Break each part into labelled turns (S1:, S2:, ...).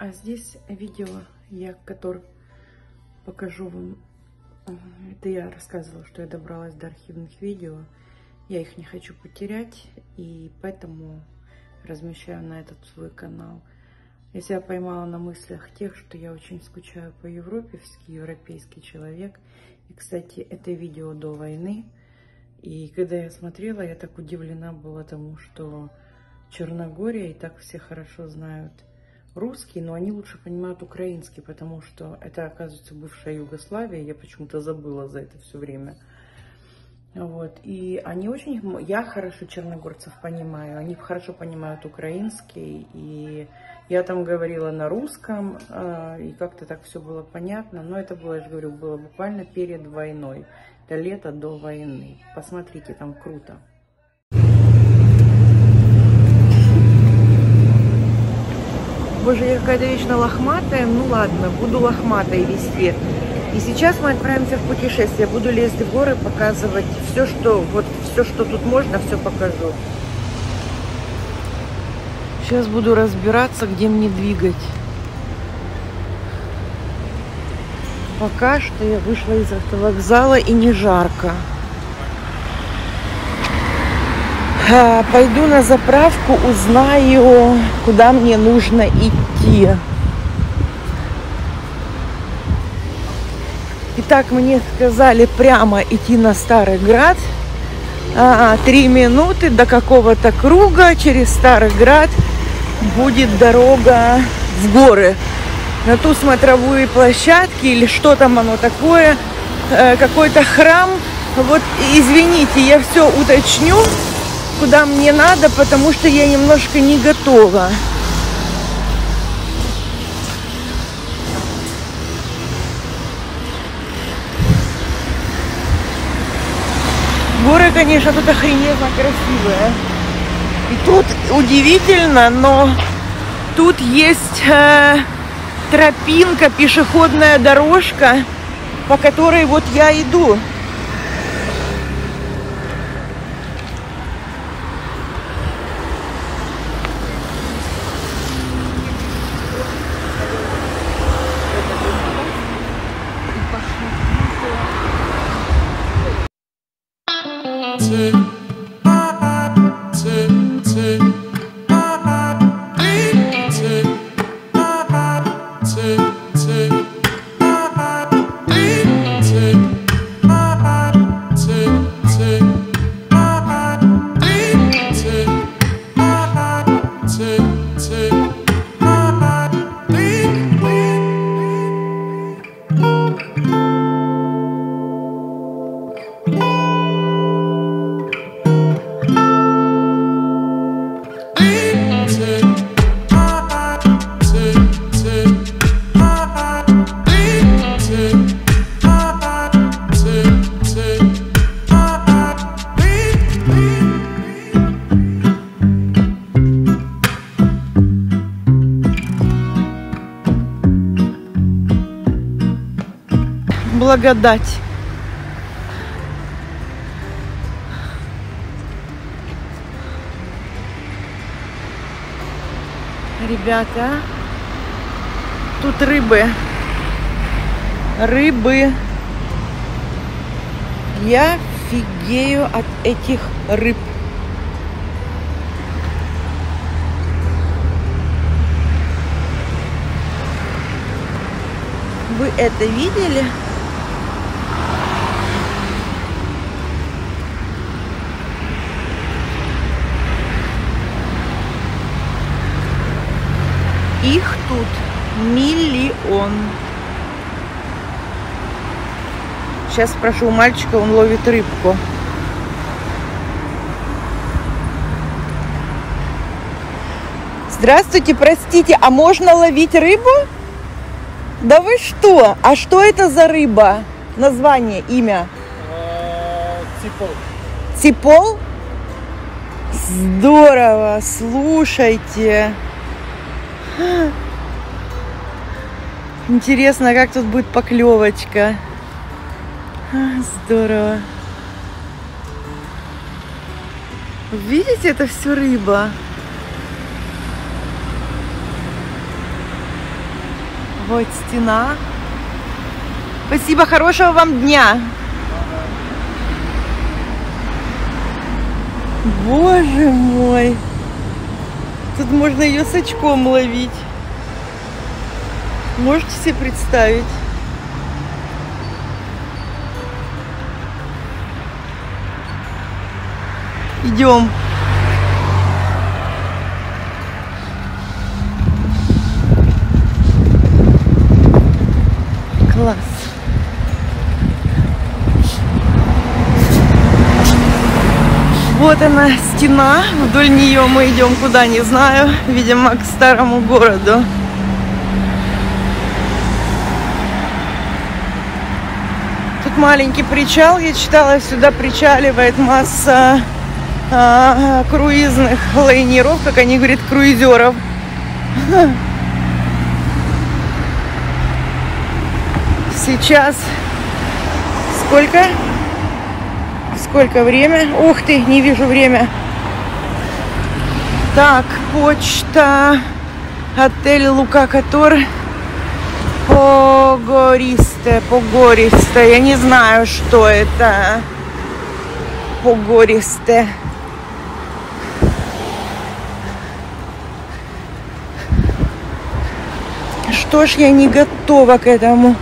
S1: А здесь видео, которое покажу вам. Это я рассказывала, что я добралась до архивных видео. Я их не хочу потерять, и поэтому размещаю на этот свой канал. Я себя поймала на мыслях тех, что я очень скучаю по Европе, европейский человек. И, кстати, это видео до войны. И когда я смотрела, я так удивлена была тому, что Черногория, и так все хорошо знают русский, но они лучше понимают украинский, потому что это, оказывается, бывшая Югославия. Я почему-то забыла за это все время. Вот. И они очень... Я хорошо черногорцев понимаю, они хорошо понимают украинский. И я там говорила на русском, и как-то так все было понятно. Но это было, я же говорю, было буквально перед войной. Это лето до войны. Посмотрите, там круто. Боже, я какая-то вечно лохматая. Ну ладно, буду лохматой везде. И сейчас мы отправимся в путешествие. Буду лезть в горы, показывать все, что тут можно, все покажу. Сейчас буду разбираться, где мне двигать. Пока что я вышла из автовокзала и не жарко. Пойду на заправку, узнаю, куда мне нужно идти. Итак, мне сказали прямо идти на Старый-Град. 3 минуты до какого-то круга через Старый-Град будет дорога в горы. На ту смотровую площадку или что там оно такое, какой-то храм. Вот, извините, я все уточню, куда мне надо, потому что я немножко не готова. Горы, конечно, тут охрененно красивые. И тут удивительно, но тут есть тропинка, пешеходная дорожка, по которой вот я иду. Благодать. Ребята, тут рыбы. Я офигею от этих рыб. Вы это видели? Их тут миллион. Сейчас спрошу у мальчика, он ловит рыбку. Здравствуйте, простите, а можно ловить рыбу? Да вы что? А что это за рыба? Название, имя?
S2: Ципол.
S1: Ципол? Здорово, слушайте. Интересно, как тут будет поклевочка. Здорово. Видите, это все рыба. Вот стена. Спасибо, хорошего вам дня. Боже мой. Тут можно ее с очком ловить. Можете себе представить? Идем. Класс. Вот она, стена. Вдоль нее мы идем куда, не знаю. Видимо, к старому городу. Тут маленький причал. Я читала, сюда причаливает масса круизных лайнеров, как они говорят, круизеров. Сейчас сколько? Сколько время? Ух ты, не вижу время. Так, почта, отель Лука Котор, Погористе. Я не знаю, что это. Погористе. Что ж я не готова к этому.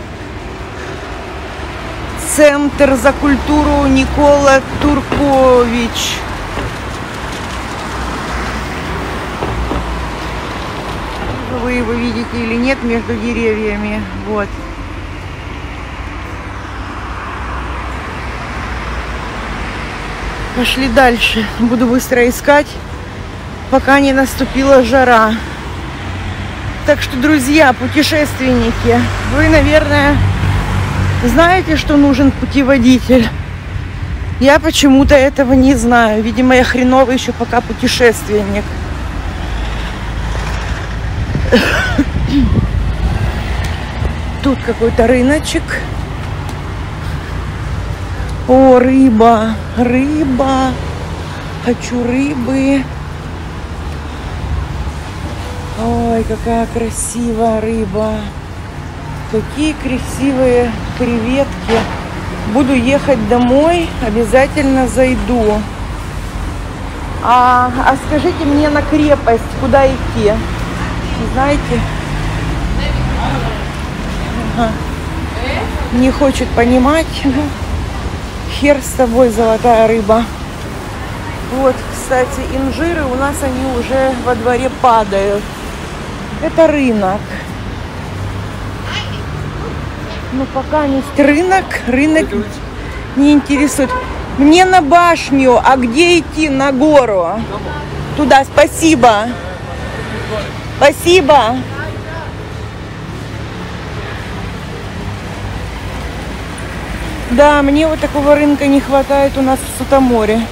S1: Центр за культуру Никола Туркович. Вы его видите или нет между деревьями. Вот. Пошли дальше. Буду быстро искать, пока не наступила жара. Так что, друзья, путешественники, вы, наверное, знаете, что нужен путеводитель. Я почему-то этого не знаю. Видимо, я хреновый еще пока путешественник. Тут какой-то рыночек. О, рыба. Рыба. Хочу рыбы. Ой, какая красивая рыба. Какие красивые креветки. Буду ехать домой, обязательно зайду. А скажите мне на крепость, куда идти? Не знаете? Ага. Не хочет понимать. Хер с тобой, золотая рыба. Вот, кстати, инжиры у нас, они уже во дворе падают. Это рынок. Ну, пока есть рынок не интересует. Мне на башню, а где идти? На гору. Туда, спасибо. Спасибо. Да, мне вот такого рынка не хватает у нас в Сутаморе.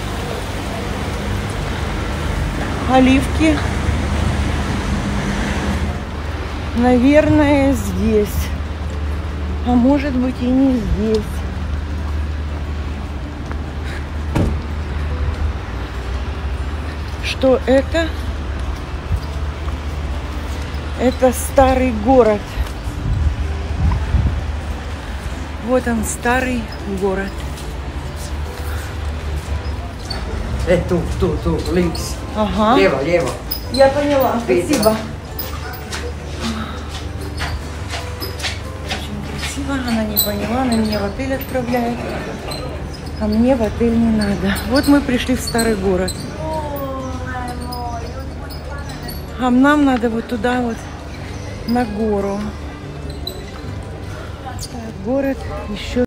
S1: Оливки. Наверное, здесь. А может быть и не здесь. Что это? Это старый город. Вот он, старый город.
S3: Тут, links.
S1: Ага.
S3: Лево.
S1: Я поняла, спасибо. Очень красиво, она не поняла, она меня в отель отправляет, а мне в отель не надо. Вот мы пришли в старый город. А нам надо вот туда вот, на гору. Город еще.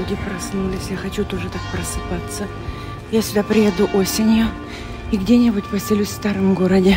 S1: люди проснулись. Я хочу тоже так просыпаться. Я сюда приеду осенью и где-нибудь поселюсь в старом городе.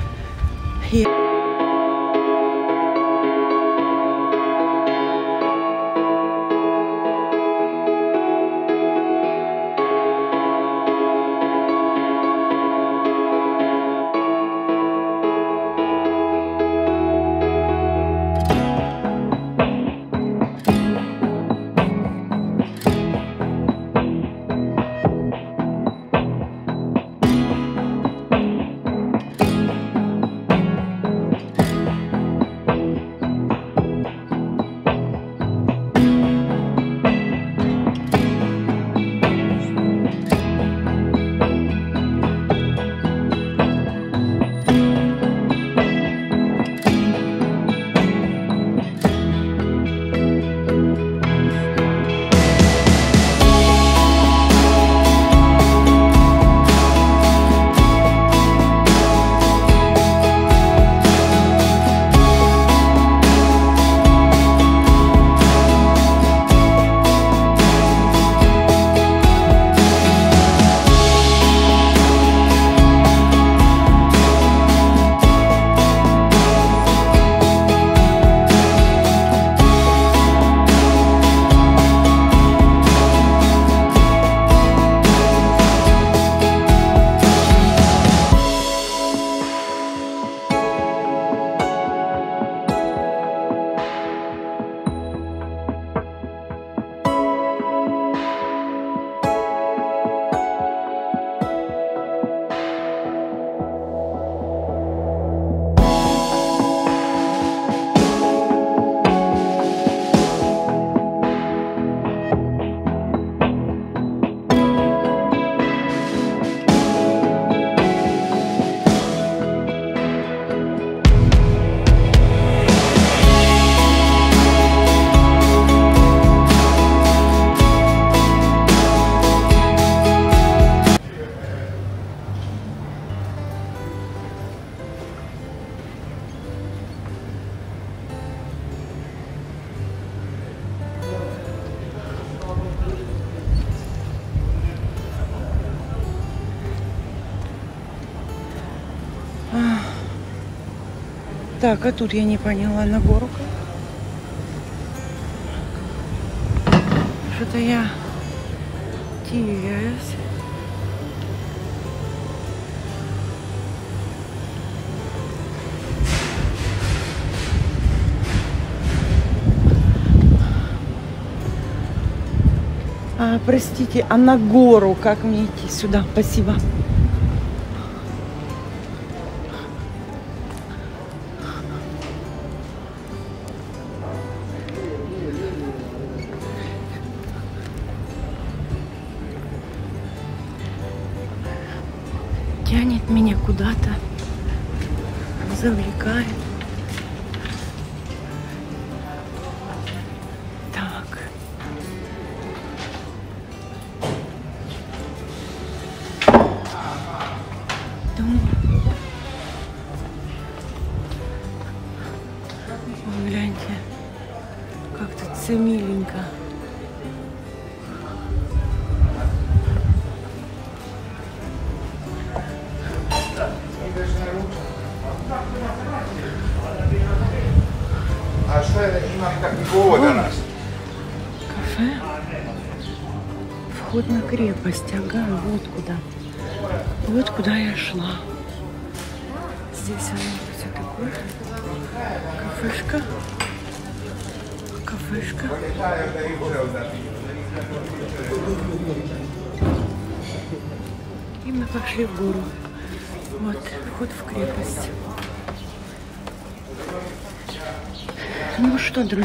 S1: Так, а тут я не поняла, на гору. Что-то я теряюсь. Простите, а на гору как мне идти сюда? Спасибо. Тянет меня куда-то, завлекает. Так. Дом. О, гляньте, как тут все миленько. Кафе. Вход на крепость. Ага, вот куда. Вот куда я шла. Здесь оно все такое. Кафешка. Кафешка. И мы пошли в гору. Вот, вход в крепость. Ну что, друзья.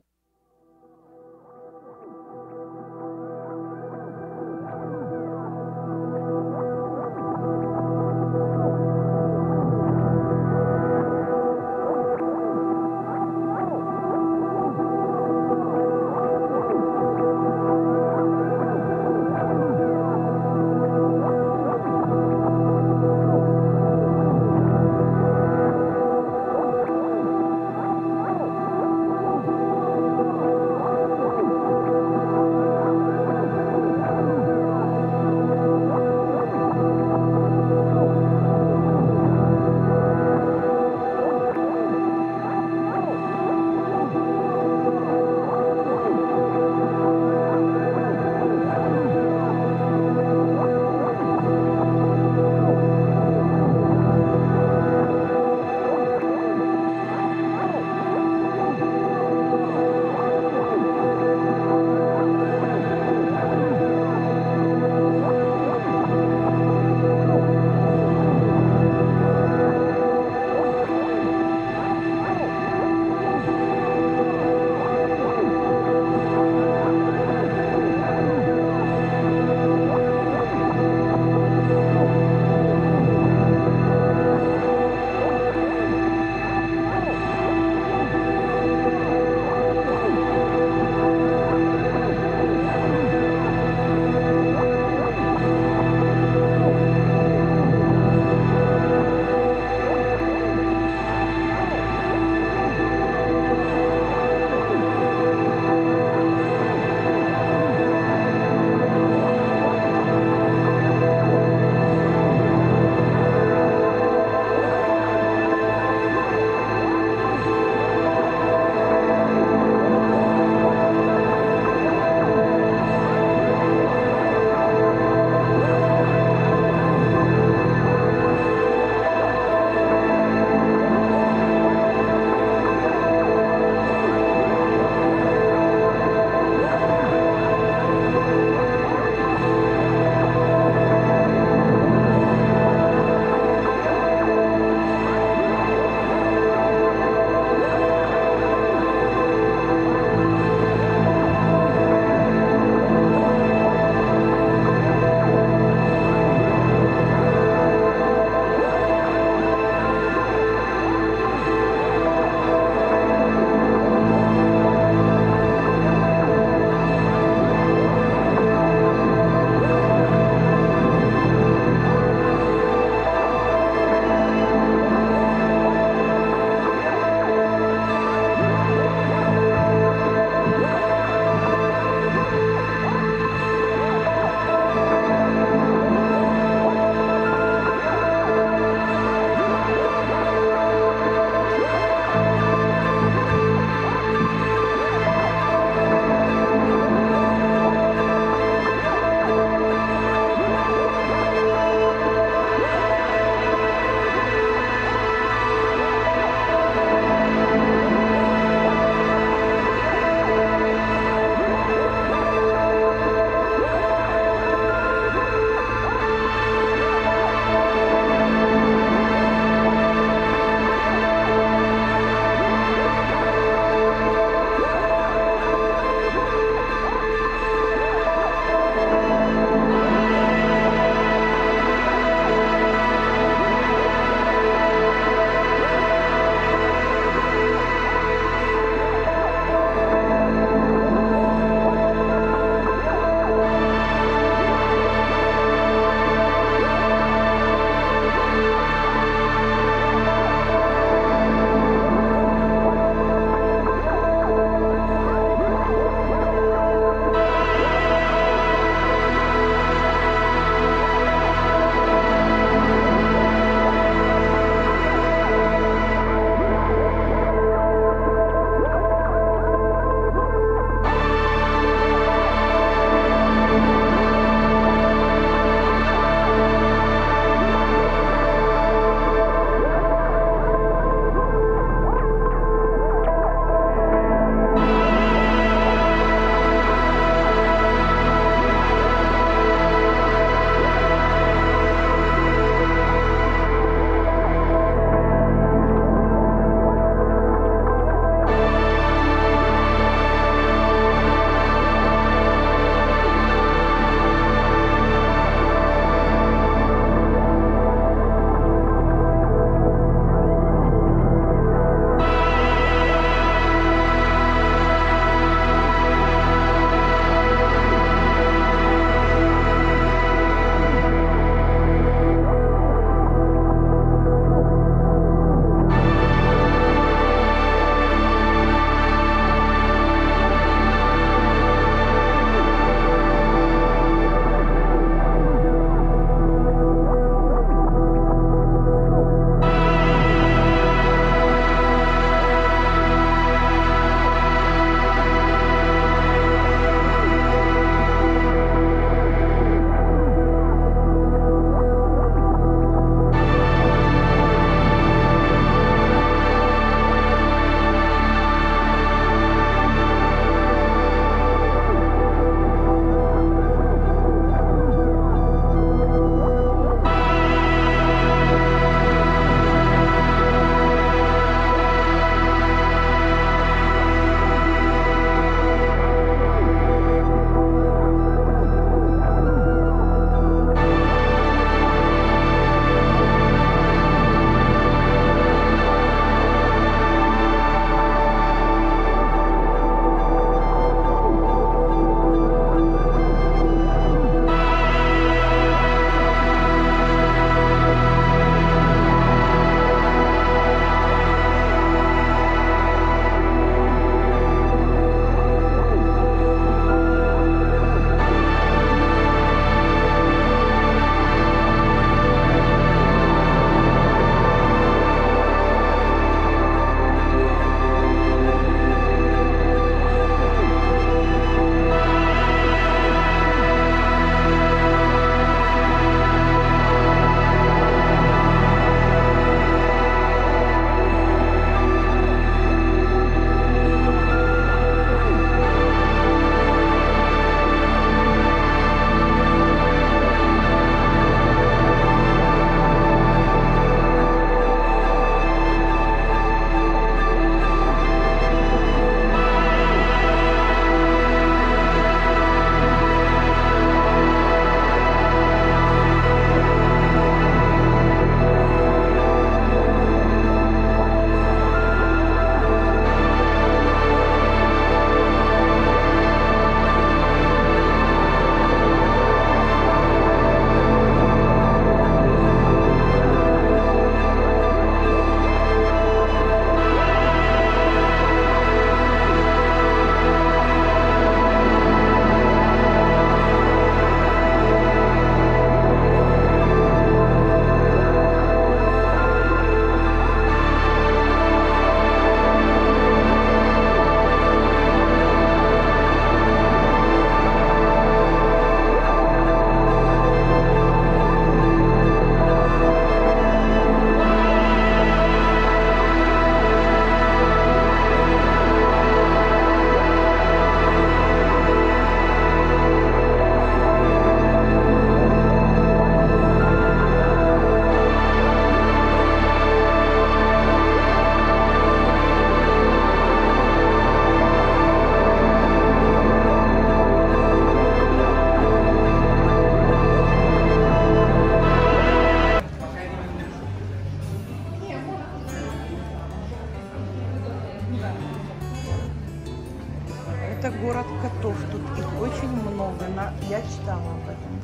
S1: это город котов. Тут их очень много. Я читала об этом.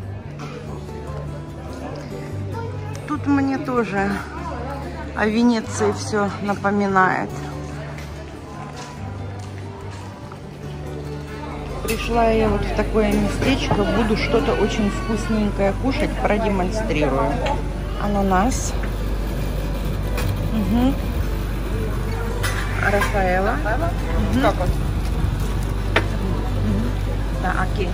S1: Тут мне тоже о Венеции все напоминает. Пришла я вот в такое местечко. Буду что-то очень вкусненькое кушать. Продемонстрирую. Ананас. Угу. Рафаэла. Угу. Как вот? Да, окей.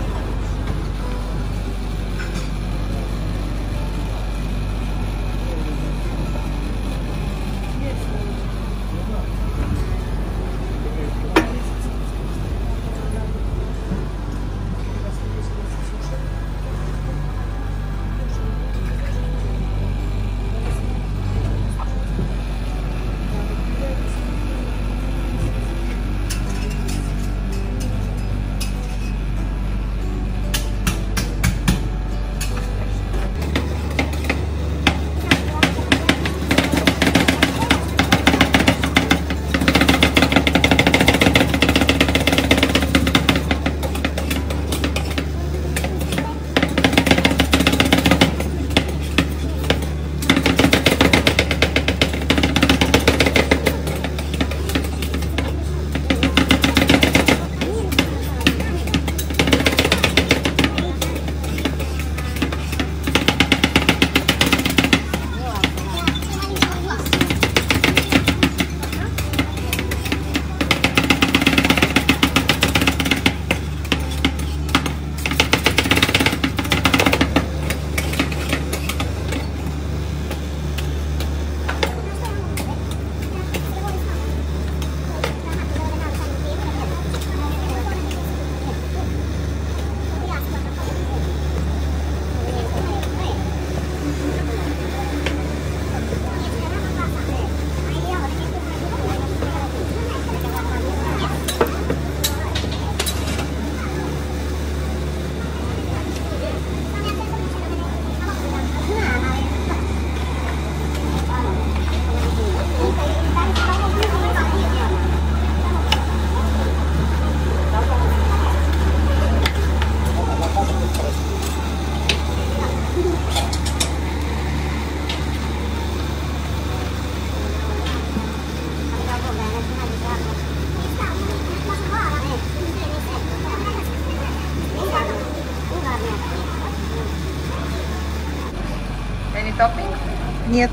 S3: Topping?
S1: Нет.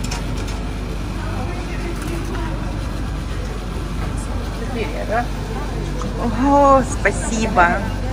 S3: Четыре, да?
S1: О, спасибо.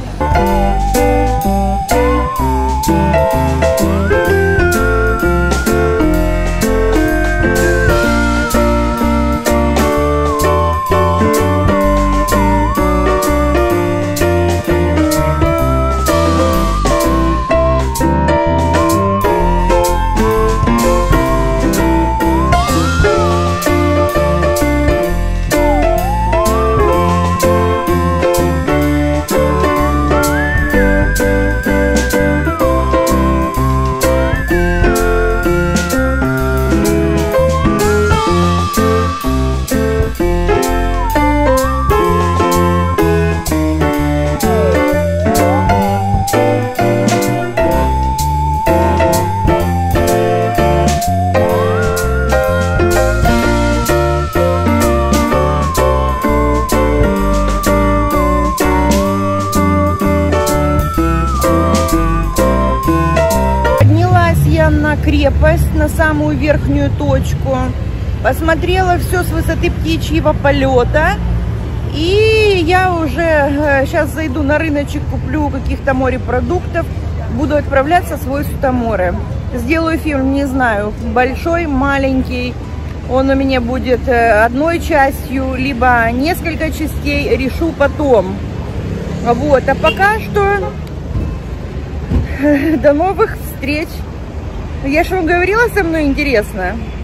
S1: На крепость, на самую верхнюю точку, посмотрела все с высоты птичьего полета, и я уже сейчас зайду на рыночек, куплю каких-то морепродуктов, буду отправляться в свой Сутаморе. Сделаю фильм, не знаю, большой, маленький, он у меня будет одной частью, либо несколько частей, решу потом. Вот, а пока что до новых встреч. Я же вам говорила, со мной интересно.